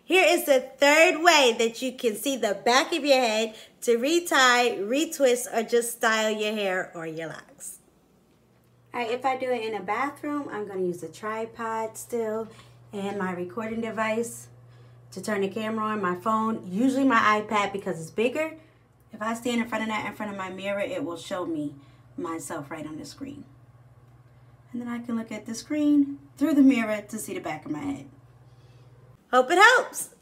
Here is the third way that you can see the back of your head to retie, retwist, or just style your hair or your locks. All right, if I do it in a bathroom, I'm going to use a tripod still and my recording device to turn the camera on, my phone, usually my iPad because it's bigger. If I stand in front of that, in front of my mirror, it will show me myself right on the screen. And then I can look at the screen through the mirror to see the back of my head. Hope it helps.